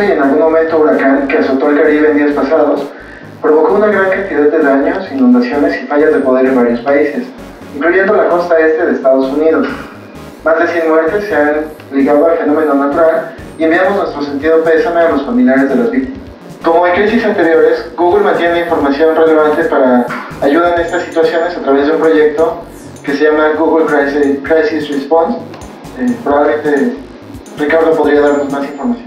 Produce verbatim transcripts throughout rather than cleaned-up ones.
y en algún momento huracán que azotó el Caribe en días pasados provocó una gran cantidad de daños, inundaciones y fallas de poder en varios países, incluyendo la costa este de Estados Unidos. Más de cien muertes se han ligado al fenómeno natural y enviamos nuestro sentido pésame a los familiares de las víctimas. Como en crisis anteriores, Google mantiene información relevante para ayudar en estas situaciones a través de un proyecto que se llama Google Crisis, Crisis Response. Eh, probablemente Ricardo podría darnos más información.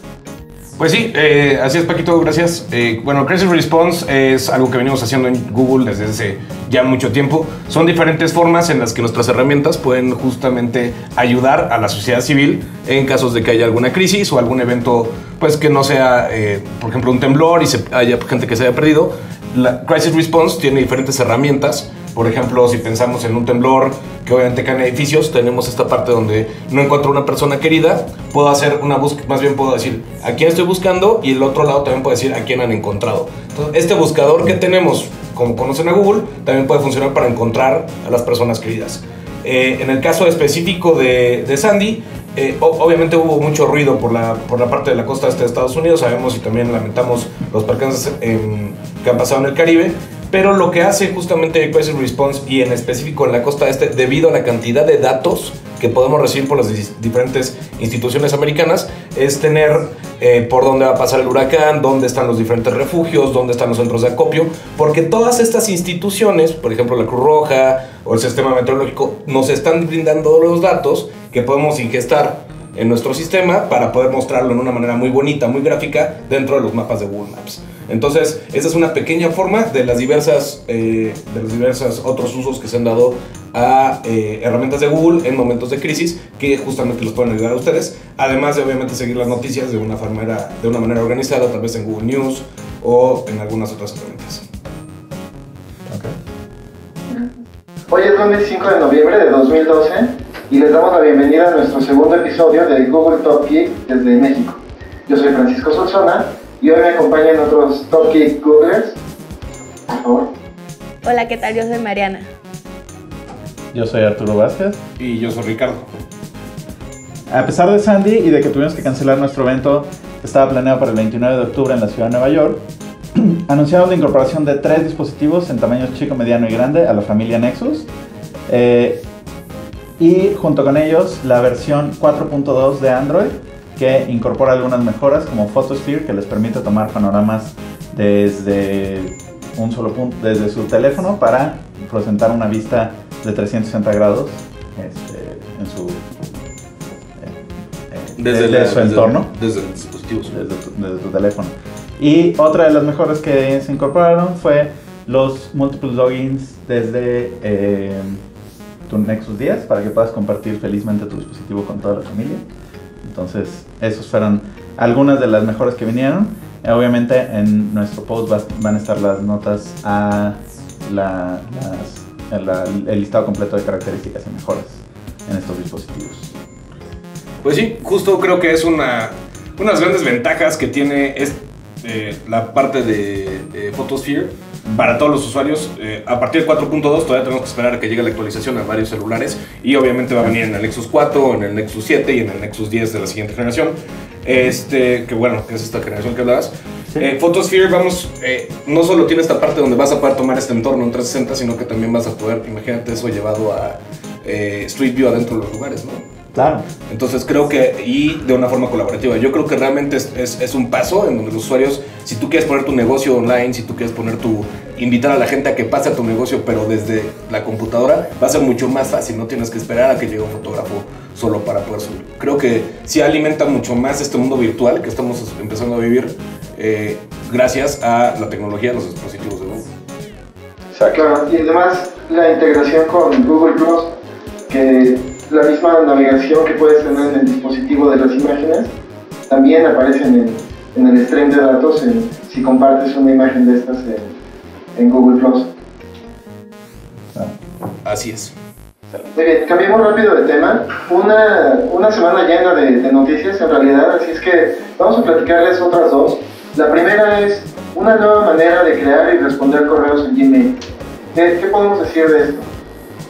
Pues sí, eh, así es, Paquito, gracias. Eh, bueno, Crisis Response es algo que venimos haciendo en Google desde hace ya mucho tiempo. Son diferentes formas en las que nuestras herramientas pueden justamente ayudar a la sociedad civil en casos de que haya alguna crisis o algún evento, pues que no sea, eh, por ejemplo, un temblor y se, haya gente que se haya perdido. La Crisis Response tiene diferentes herramientas. Por ejemplo, si pensamos en un temblor que obviamente caen edificios, tenemos esta parte donde no encuentro una persona querida, puedo hacer una búsqueda, más bien puedo decir a quién estoy buscando y el otro lado también puede decir a quién han encontrado. Entonces, este buscador que tenemos, como conocen a Google, también puede funcionar para encontrar a las personas queridas. Eh, en el caso específico de, de Sandy, eh, obviamente hubo mucho ruido por la, por la parte de la costa este de Estados Unidos, sabemos y también lamentamos los percances eh, que han pasado en el Caribe. Pero lo que hace justamente Crisis Response y en específico en la costa este, debido a la cantidad de datos que podemos recibir por las diferentes instituciones americanas, es tener eh, por dónde va a pasar el huracán, dónde están los diferentes refugios, dónde están los centros de acopio, porque todas estas instituciones, por ejemplo la Cruz Roja o el sistema meteorológico, nos están brindando los datos que podemos ingestar en nuestro sistema para poder mostrarlo en una manera muy bonita, muy gráfica dentro de los mapas de Google Maps. Entonces, esta es una pequeña forma de las diversas, eh, de los diversos otros usos que se han dado a eh, herramientas de Google en momentos de crisis que justamente los pueden ayudar a ustedes, además de obviamente seguir las noticias de una manera, de una manera organizada, tal vez en Google News o en algunas otras herramientas. Okay. Hoy es lunes cinco de noviembre de dos mil doce y les damos la bienvenida a nuestro segundo episodio de Google Top Geek desde México. Yo soy Francisco Solsona y hoy me acompañan otros Top Geek Googlers. Por favor. Hola, ¿qué tal? Yo soy Mariana. Yo soy Arturo Vázquez. Y yo soy Ricardo. A pesar de Sandy y de que tuvimos que cancelar nuestro evento, estaba planeado para el veintinueve de octubre en la ciudad de Nueva York, anunciamos la incorporación de tres dispositivos en tamaños chico, mediano y grande a la familia Nexus. Eh, y junto con ellos la versión cuatro punto dos de Android, que incorpora algunas mejoras como Photosphere, que les permite tomar panoramas desde un solo punto, desde su teléfono, para presentar una vista de trescientos sesenta grados este, en su, eh, eh, desde, desde la, su entorno, desde, desde el dispositivo, desde tu, desde tu teléfono. Y otra de las mejoras que se incorporaron fue los múltiples logins desde eh, tu Nexus diez, para que puedas compartir felizmente tu dispositivo con toda la familia. Entonces, esos fueron algunas de las mejoras que vinieron. Eh, obviamente, en nuestro post va, van a estar las notas a la, las, el, la, el listado completo de características y mejoras en estos dispositivos. Pues sí, justo creo que es una, unas grandes ventajas que tiene es, eh, la parte de, de Photosphere para todos los usuarios. Eh, a partir de cuatro punto dos todavía tenemos que esperar a que llegue la actualización a varios celulares y obviamente va a venir en el Nexus cuatro, en el Nexus siete y en el Nexus diez de la siguiente generación. Este, que bueno, que es esta generación que hablabas. Sí. Eh, Photosphere, vamos, eh, no solo tiene esta parte donde vas a poder tomar este entorno en trescientos sesenta, sino que también vas a poder, imagínate eso llevado a eh, Street View adentro de los lugares, ¿no? Claro. Entonces creo que, y de una forma colaborativa, yo creo que realmente es, es, es un paso en donde los usuarios, si tú quieres poner tu negocio online, si tú quieres poner tu, invitar a la gente a que pase a tu negocio, pero desde la computadora, va a ser mucho más fácil, no tienes que esperar a que llegue un fotógrafo solo para poder subir. Creo que sí alimenta mucho más este mundo virtual que estamos empezando a vivir eh, gracias a la tecnología de los dispositivos de Google. Claro, y además la integración con Google Plus, que la misma navegación que puedes tener en el dispositivo de las imágenes también aparece en el, en el stream de datos en, si compartes una imagen de estas en, en Google Plus. Así es. Muy bien, cambiemos rápido de tema. Una, una semana llena de, de noticias en realidad, así es que vamos a platicarles otras dos. La primera es una nueva manera de crear y responder correos en Gmail. ¿Qué, qué podemos decir de esto?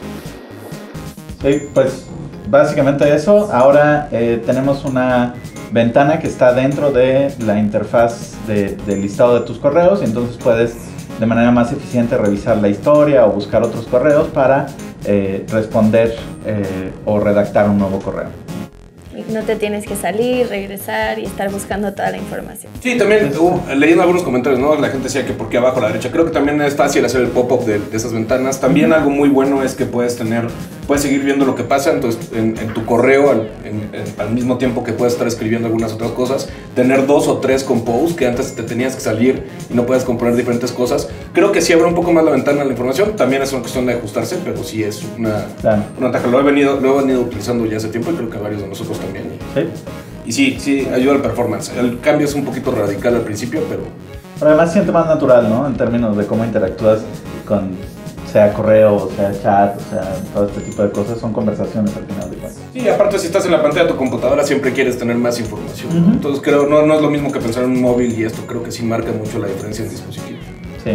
Sí, pues básicamente eso. Ahora eh, tenemos una ventana que está dentro de la interfaz de, del listado de tus correos, y entonces puedes de manera más eficiente revisar la historia o buscar otros correos para eh, responder eh, o redactar un nuevo correo. No te tienes que salir, regresar y estar buscando toda la información. Sí, también uh, leyendo algunos comentarios, ¿no? La gente decía que por qué abajo a la derecha. Creo que también es fácil hacer el pop-up de, de esas ventanas. También algo muy bueno es que puedes tener, puedes seguir viendo lo que pasa entonces, en, en tu correo al, en, en, al mismo tiempo que puedes estar escribiendo algunas otras cosas. Tener dos o tres compose que antes te tenías que salir y no puedes componer diferentes cosas. Creo que sí abre un poco más la ventana a la información. También es una cuestión de ajustarse, pero sí es una, claro. una ventaja. Lo he, venido, lo he venido utilizando ya hace tiempo y creo que varios de nosotros también. Sí. Y sí, sí, ayuda al performance. El cambio es un poquito radical al principio, pero... Pero además siente más natural, ¿no? En términos de cómo interactúas con, sea correo, o sea chat, o sea, todo este tipo de cosas, son conversaciones al final de cuentas. Sí, aparte si estás en la pantalla de tu computadora siempre quieres tener más información. Uh-huh. Entonces creo, no, no es lo mismo que pensar en un móvil y esto creo que sí marca mucho la diferencia en dispositivos. Sí.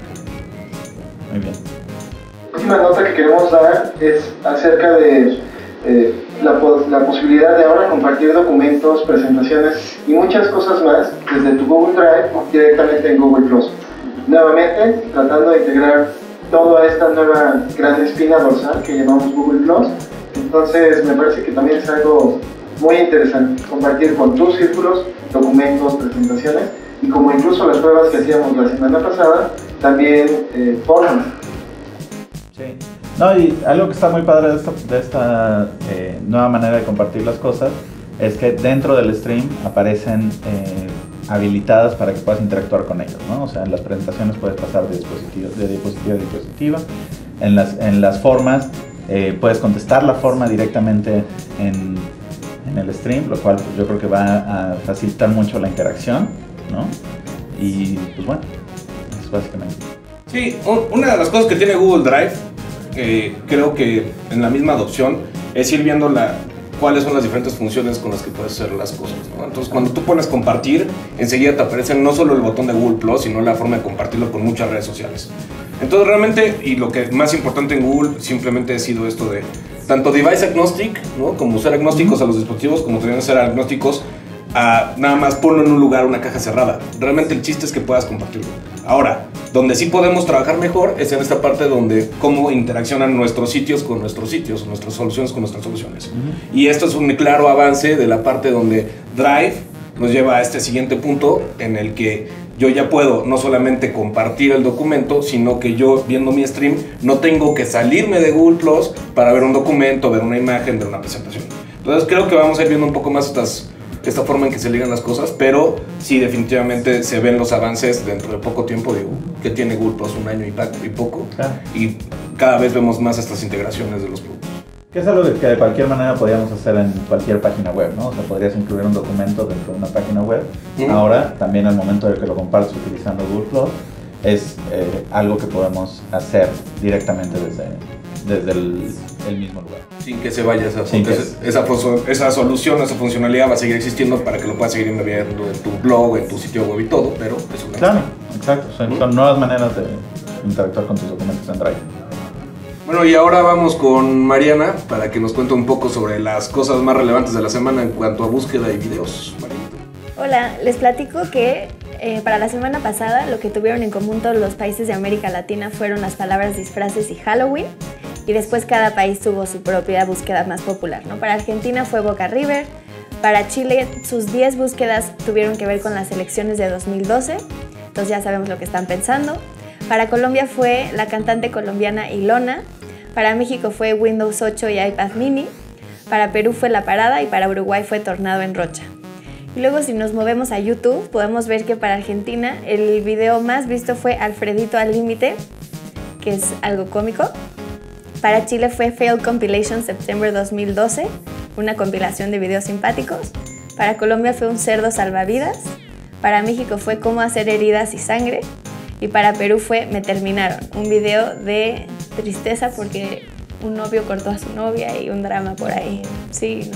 Muy bien. La última nota que queremos dar es acerca de eh, la, la posibilidad de ahora compartir documentos, presentaciones y muchas cosas más desde tu Google Drive directamente en Google Plus. Nuevamente, tratando de integrar toda esta nueva gran espina dorsal que llamamos Google Plus. Entonces, me parece que también es algo muy interesante compartir con tus círculos documentos, presentaciones y como incluso las pruebas que hacíamos la semana pasada, también eh, formas. Sí. No, y algo que está muy padre de esta, de esta eh, nueva manera de compartir las cosas es que dentro del stream aparecen eh, habilitadas para que puedas interactuar con ellos, ¿no? O sea, en las presentaciones puedes pasar de dispositivo, de diapositiva a diapositiva, en las, en las formas eh, puedes contestar la forma directamente en, en el stream, lo cual pues, yo creo que va a facilitar mucho la interacción, ¿no? Y pues bueno, es básicamente. Sí, una de las cosas que tiene Google Drive, eh, creo que en la misma adopción, es ir viendo la, cuáles son las diferentes funciones con las que puedes hacer las cosas, ¿no? Entonces, cuando tú pones compartir, enseguida te aparece no solo el botón de Google Plus, sino la forma de compartirlo con muchas redes sociales. Entonces, realmente, y lo que más importante en Google simplemente ha sido esto de tanto device agnostic, ¿no? Como ser agnósticos a los dispositivos, como también ser agnósticos a nada más ponlo en un lugar, una caja cerrada. Realmente el chiste es que puedas compartirlo. Ahora, donde sí podemos trabajar mejor es en esta parte donde cómo interaccionan nuestros sitios con nuestros sitios, nuestras soluciones con nuestras soluciones. Uh-huh. Y esto es un claro avance de la parte donde Drive nos lleva a este siguiente punto en el que yo ya puedo no solamente compartir el documento, sino que yo viendo mi stream no tengo que salirme de Google Plus para ver un documento, ver una imagen, ver una presentación. Entonces creo que vamos a ir viendo un poco más estas... esta forma en que se ligan las cosas, pero sí definitivamente se ven los avances dentro de poco tiempo, digo, que tiene Google Plus un año y poco, claro. Y cada vez vemos más estas integraciones de los productos. Que es algo que de cualquier manera podríamos hacer en cualquier página web, ¿no? O sea, podrías incluir un documento dentro de una página web. Uh-huh. Ahora, también al momento de que lo compartes utilizando Google Plus, es eh, algo que podemos hacer directamente desde, desde el, el mismo lugar. Sin que se vaya esa, Sin esa, esa, esa solución, esa funcionalidad va a seguir existiendo para que lo puedas seguir viendo en tu blog, en tu sitio web y todo, pero es una Claro, exacto. Son, ¿Mm? son nuevas maneras de interactuar con tus documentos en Drive. Bueno, y ahora vamos con Mariana para que nos cuente un poco sobre las cosas más relevantes de la semana en cuanto a búsqueda y videos. Mariana. Hola, les platico que eh, para la semana pasada lo que tuvieron en común todos los países de América Latina fueron las palabras disfraces y Halloween. Y después cada país tuvo su propia búsqueda más popular, ¿no? Para Argentina fue Boca River, para Chile sus diez búsquedas tuvieron que ver con las elecciones de dos mil doce, entonces ya sabemos lo que están pensando. Para Colombia fue la cantante colombiana Ilona, para México fue Windows ocho y iPad mini, para Perú fue La Parada y para Uruguay fue Tornado en Rocha. Y luego si nos movemos a YouTube podemos ver que para Argentina el video más visto fue Alfredito al límite, que es algo cómico. Para Chile fue Failed Compilation September dos mil doce, una compilación de videos simpáticos. Para Colombia fue Un cerdo salvavidas. Para México fue Cómo hacer heridas y sangre. Y para Perú fue Me terminaron, un video de tristeza porque un novio cortó a su novia y un drama por ahí. Sí,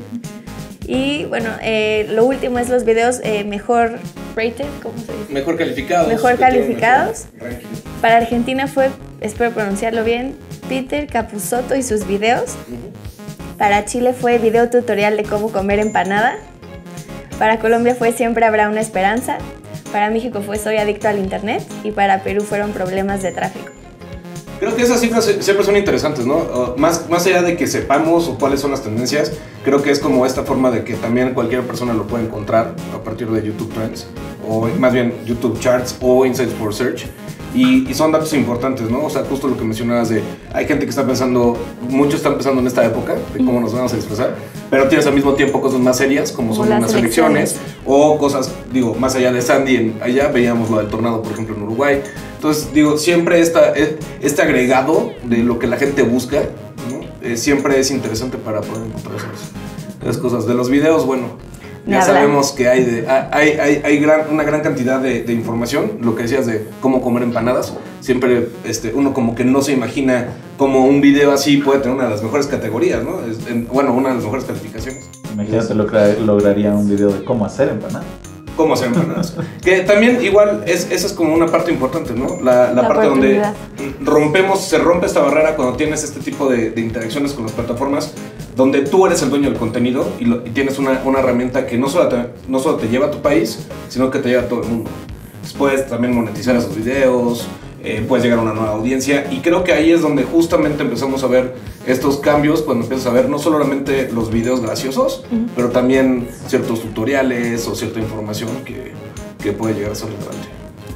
¿no? Y bueno, eh, lo último es los videos eh, mejor rated, ¿cómo se dice? Mejor calificados. Mejor calificados. Mejor para Argentina fue, espero pronunciarlo bien, Peter Capusotto y sus videos. Uh-huh. Para Chile fue video tutorial de cómo comer empanada. Para Colombia fue Siempre habrá una esperanza. Para México fue Soy adicto al internet. Y para Perú fueron problemas de tráfico. Creo que esas cifras siempre son interesantes, ¿no? Uh, más, más allá de que sepamos o cuáles son las tendencias, creo que es como esta forma de que también cualquier persona lo puede encontrar a partir de YouTube Trends, o más bien YouTube Charts o Insights for Search. Y, y son datos importantes, ¿no? O sea, justo lo que mencionabas de, hay gente que está pensando, muchos están pensando en esta época, de cómo nos vamos a disfrazar, pero tienes al mismo tiempo cosas más serias, como son Como unas las elecciones, elecciones. o cosas, digo, más allá de Sandy, en, allá veíamos lo del tornado, por ejemplo, en Uruguay. Entonces, digo, siempre esta, este agregado de lo que la gente busca, ¿no? Eh, siempre es interesante para poder encontrar esas, esas cosas. De los videos, bueno, ya sabemos que hay, de, hay, hay, hay gran, una gran cantidad de, de información. Lo que decías de cómo comer empanadas, siempre este, uno como que no se imagina cómo un video así puede tener una de las mejores categorías, ¿no? Es, en, bueno, una de las mejores calificaciones. Imagínate, logra, lograría un video de cómo hacer empanadas. Cómo hacer empanadas. Que también igual es, esa es como una parte importante, ¿no? La, la, La parte donde rompemos, se rompe esta barrera cuando tienes este tipo de, de interacciones con las plataformas, donde tú eres el dueño del contenido y, lo, y tienes una, una herramienta que no solo, te, no solo te lleva a tu país, sino que te lleva a todo el mundo. Entonces puedes también monetizar esos videos, eh, puedes llegar a una nueva audiencia, y creo que ahí es donde justamente empezamos a ver estos cambios, cuando empiezas a ver no solamente los videos graciosos, uh-huh. pero también ciertos tutoriales o cierta información que, que puede llegar a ser relevante.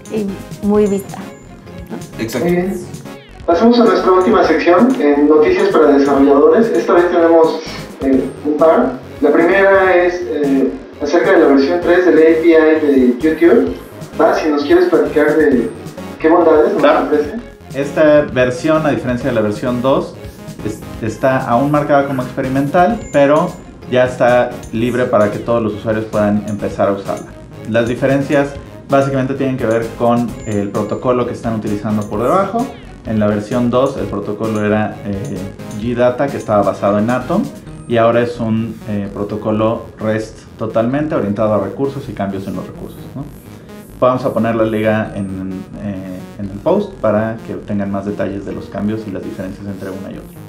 Y muy vista, ¿no? Exacto. Muy bien. Pasamos a nuestra última sección, en noticias para desarrolladores. Esta vez tenemos eh, un par. La primera es eh, acerca de la versión tres del A P I de YouTube. ¿Va? Si nos quieres platicar de qué bondades nos claro. ofrece. Esta versión, a diferencia de la versión dos, es, está aún marcada como experimental, pero ya está libre para que todos los usuarios puedan empezar a usarla. Las diferencias básicamente tienen que ver con el protocolo que están utilizando por debajo. En la versión dos el protocolo era eh, G Data, que estaba basado en Atom, y ahora es un eh, protocolo REST totalmente orientado a recursos y cambios en los recursos, ¿no? Vamos a poner la liga en, eh, en el post para que tengan más detalles de los cambios y las diferencias entre una y otra.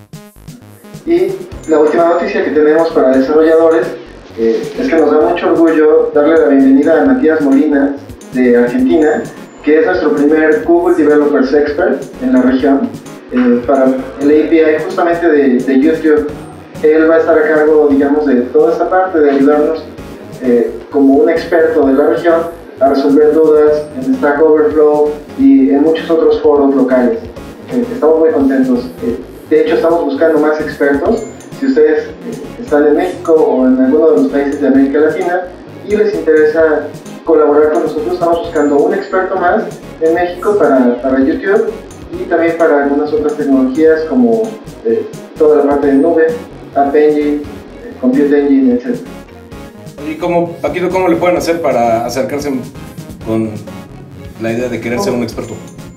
Y la última noticia que tenemos para desarrolladores eh, es que nos da mucho orgullo darle la bienvenida a Matías Molina de Argentina, que es nuestro primer Google Developers Expert en la región eh, para el A P I justamente de, de YouTube. Él va a estar a cargo, digamos, de toda esta parte, de ayudarnos eh, como un experto de la región a resolver dudas en Stack Overflow y en muchos otros foros locales. Eh, estamos muy contentos. Eh, de hecho, estamos buscando más expertos. Si ustedes eh, están en México o en alguno de los países de América Latina y les interesa colaborar con nosotros, estamos buscando un experto más en México para, para YouTube y también para algunas otras tecnologías como eh, toda la parte de nube, App Engine, eh, Compute Engine, etcétera. Y como, Paquito, ¿cómo le pueden hacer para acercarse con la idea de querer ser un experto?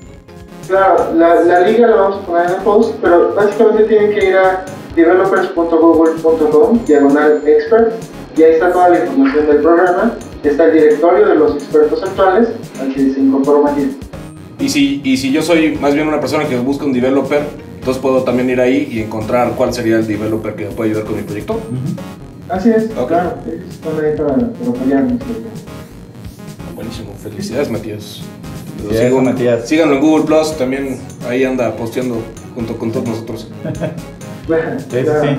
Claro, la, la liga la vamos a poner en el post, pero básicamente tienen que ir a developers punto google punto com diagonal expert, y ahí está toda la información del programa. Está el directorio de los expertos actuales al que se incorporó Matías. Y si, y si yo soy más bien una persona que busca un developer, entonces puedo también ir ahí y encontrar cuál sería el developer que me puede ayudar con mi proyecto. Uh-huh. Así es, okay. Claro, están ahí para, para apoyarnos. Buenísimo, felicidades Matías. Sí, sigo, Matías. Síganlo en Google Plus, también ahí anda posteando junto con todos nosotros. Sí, sí, sí.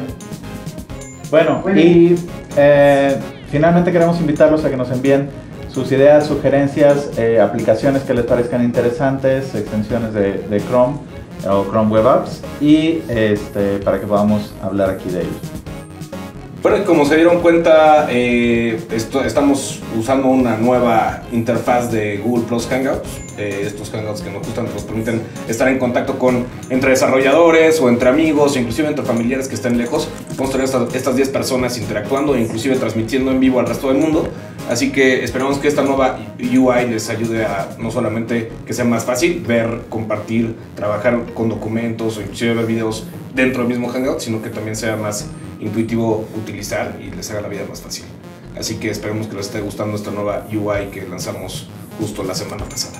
Bueno, bueno. y eh, finalmente queremos invitarlos a que nos envíen sus ideas, sugerencias, eh, aplicaciones que les parezcan interesantes, extensiones de, de Chrome o Chrome Web Apps, y este, para que podamos hablar aquí de ellos. Bueno, como se dieron cuenta, eh, esto, estamos usando una nueva interfaz de Google Plus Hangouts. Eh, estos Hangouts que nos gustan, nos permiten estar en contacto con entre desarrolladores o entre amigos, inclusive entre familiares que estén lejos. Vamos a tener estas, estas diez personas interactuando e inclusive transmitiendo en vivo al resto del mundo. Así que esperamos que esta nueva U I les ayude a no solamente que sea más fácil ver, compartir, trabajar con documentos o inclusive ver videos dentro del mismo Hangout, sino que también sea más intuitivo utilizar y les haga la vida más fácil. Así que esperemos que les esté gustando esta nueva U I que lanzamos justo la semana pasada.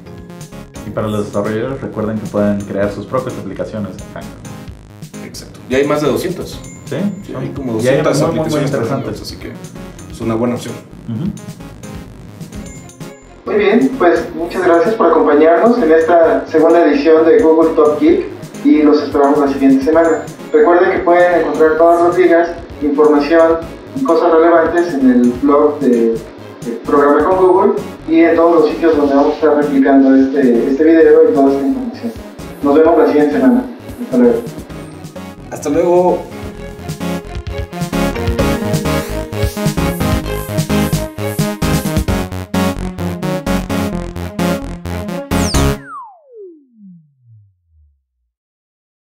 Y para los desarrolladores, recuerden que pueden crear sus propias aplicaciones en Hangout. Exacto. Ya hay más de doscientas. Sí, sí hay como doscientas muy, aplicaciones muy interesantes. Así que es una buena opción. Uh-huh. Muy bien, pues muchas gracias por acompañarnos en esta segunda edición de Google Top Geek y los esperamos la siguiente semana. Recuerden que pueden encontrar todas las ligas, información y cosas relevantes en el blog de, de Programa con Google y en todos los sitios donde vamos a estar replicando este, este video y toda esta información. Nos vemos la siguiente semana. Hasta luego. Hasta luego.